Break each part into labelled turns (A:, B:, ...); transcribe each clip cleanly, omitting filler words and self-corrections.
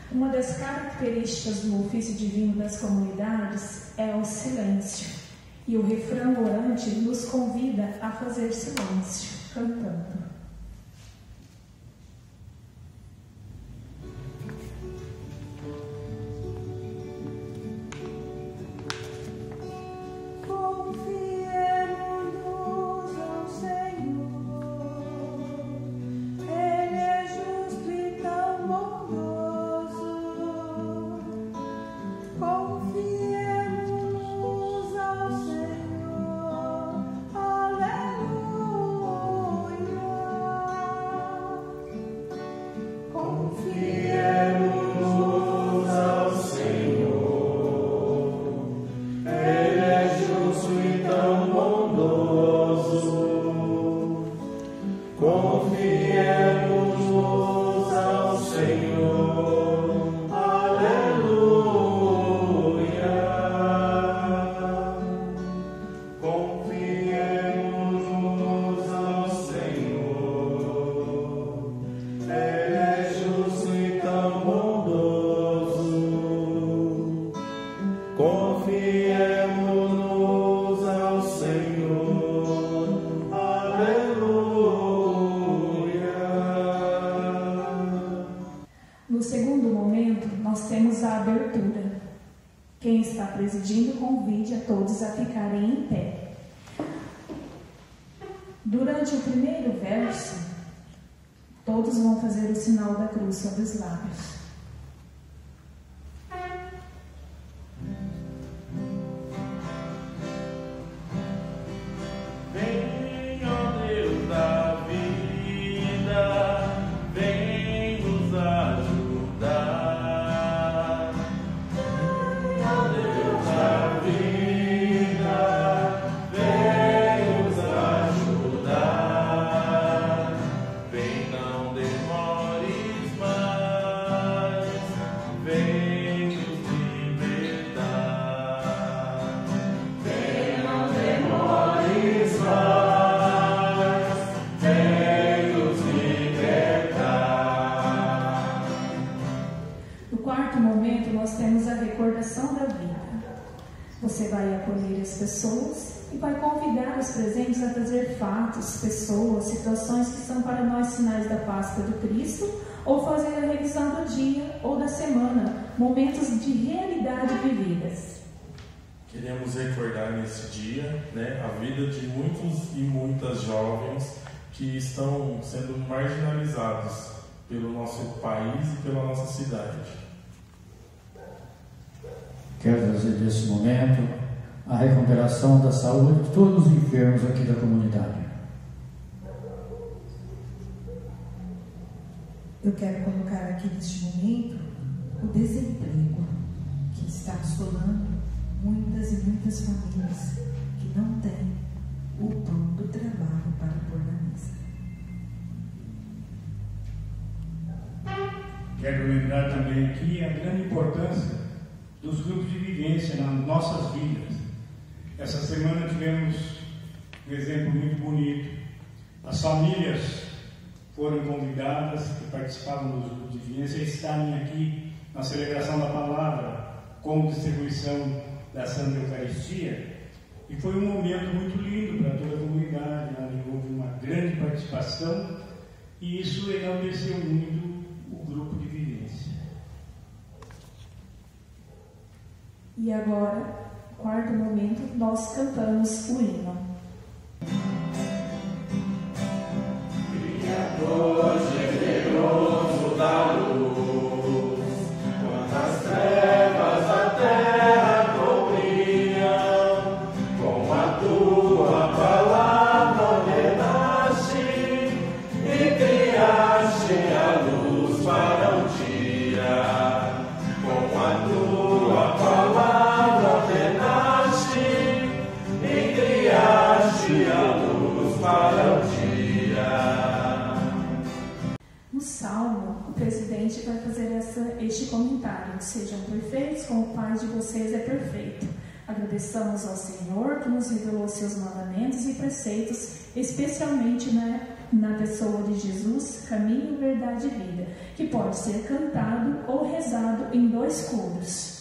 A: Uma das características do ofício divino das comunidades é o silêncio, e o refrão orante nos convida a fazer silêncio, cantando.
B: Confiemos ao Senhor, aleluia.
A: No segundo momento, nós temos a abertura. Quem está presidindo convide a todos a ficarem em pé. Durante o primeiro verso, todos vão fazer o sinal da cruz sobre os lábios. Você vai acolher as pessoas e vai convidar os presentes a trazer fatos, pessoas, situações que são para nós sinais da Páscoa do Cristo, ou fazer a revisão do dia ou da semana, momentos de realidade vividas.
B: Queremos recordar nesse dia, a vida de muitos e muitas jovens que estão sendo marginalizados pelo nosso país e pela nossa cidade.
C: Quero trazer nesse momento a recuperação da saúde de todos os enfermos aqui da comunidade.
D: Eu quero colocar aqui neste momento o desemprego que está assolando muitas e muitas famílias que não têm o pão do trabalho para pôr na mesa.
E: Quero lembrar também aqui a grande importância dos grupos de vivência nas nossas vidas. Essa semana tivemos um exemplo muito bonito. As famílias foram convidadas, que participavam dos grupos de vivência, a estarem aqui na celebração da palavra, com distribuição da Santa Eucaristia, e foi um momento muito lindo para toda a comunidade. Houve uma grande participação e isso enalteceu muito o grupo de vivência.
A: E agora, quarto momento, nós cantamos o hino.
B: Criador generoso da luz, quantas trevas a terra cobriam, com a tua palavra ordenaste e criaste a luz para o dia, com a tua palavra ordenaste e criaste a luz para o dia.
A: No Salmo, o presidente vai fazer este comentário: sejam perfeitos como o Pai de vocês é perfeito. Agradeçamos ao Senhor que nos revelou seus mandamentos e preceitos, especialmente na pessoa de Jesus, caminho, verdade e vida. que pode ser cantado ou rezado em 2 coros.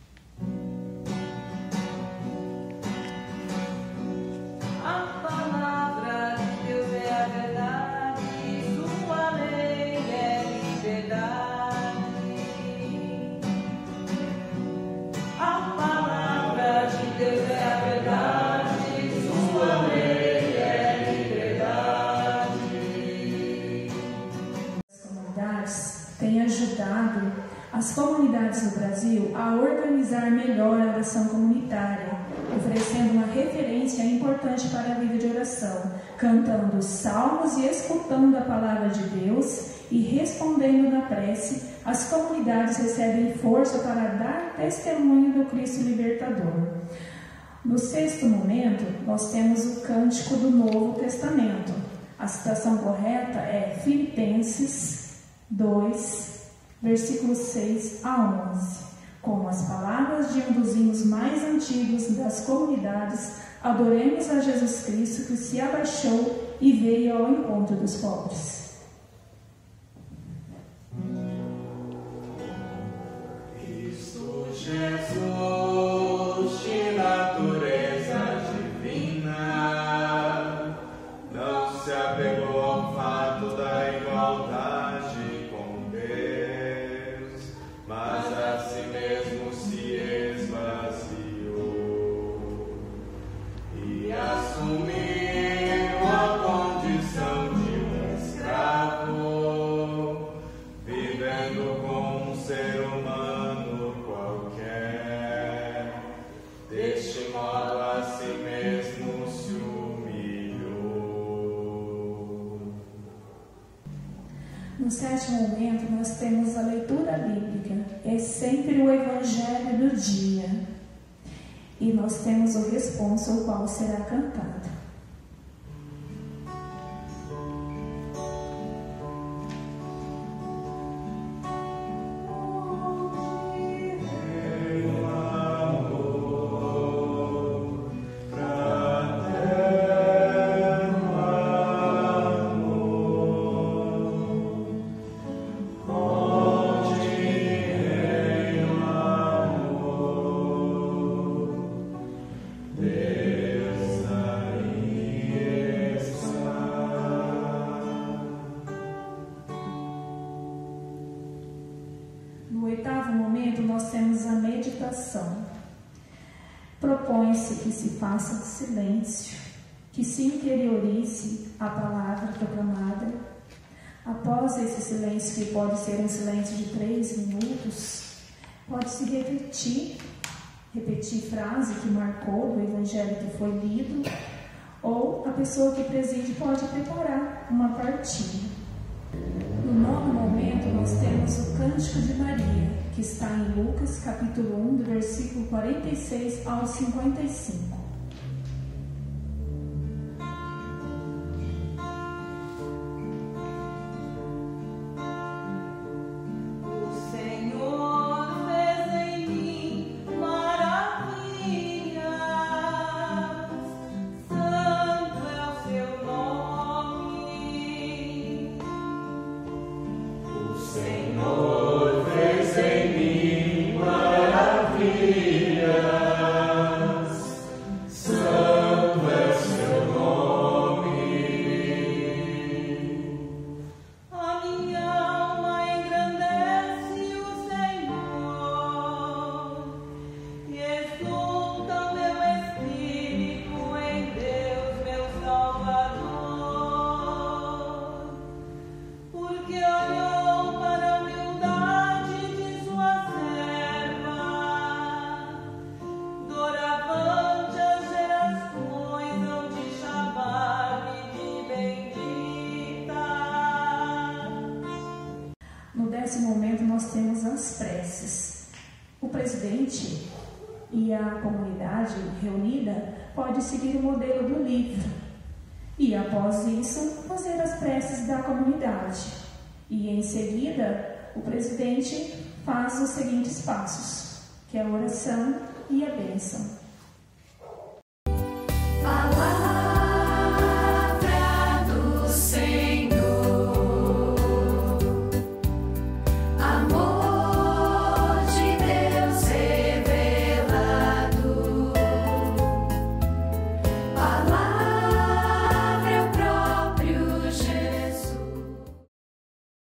A: Tem ajudado as comunidades do Brasil a organizar melhor a oração comunitária, oferecendo uma referência importante para a vida de oração, cantando os salmos e escutando a palavra de Deus e respondendo na prece. As comunidades recebem força para dar testemunho do Cristo libertador. No 6º momento, nós temos o cântico do Novo Testamento. A citação correta é Filipenses 2, versículos 6 a 11. Com as palavras de um dos hinos mais antigos das comunidades, adoremos a Jesus Cristo que se abaixou e veio ao encontro dos pobres.
F: Cristo Jesus, de natureza divina, não se apegou ao fato da igualdade com Deus, mas a si mesmo se esvaziou e assumiu a condição de um escravo, vivendo como um ser humano qualquer. Deste modo a si mesmo se humilhou.
A: No 7º momento, nós temos a leitura bíblica. É sempre o Evangelho do dia. E nós temos o responso, o qual será cantado. No 8º momento, nós temos a meditação. Propõe-se que se faça silêncio, que se interiorize a palavra proclamada. Após esse silêncio, que pode ser um silêncio de 3 minutos, pode-se repetir frase que marcou do evangelho que foi lido, ou a pessoa que preside pode preparar uma partilha. No 9º momento, nós temos o Cântico de Maria, que está em Lucas, capítulo 1, do versículo 46 ao 55. Nesse momento nós temos as preces. O presidente e a comunidade reunida pode seguir o modelo do livro e, após isso, fazer as preces da comunidade. E, em seguida, o presidente faz os seguintes passos, que é a oração e a bênção.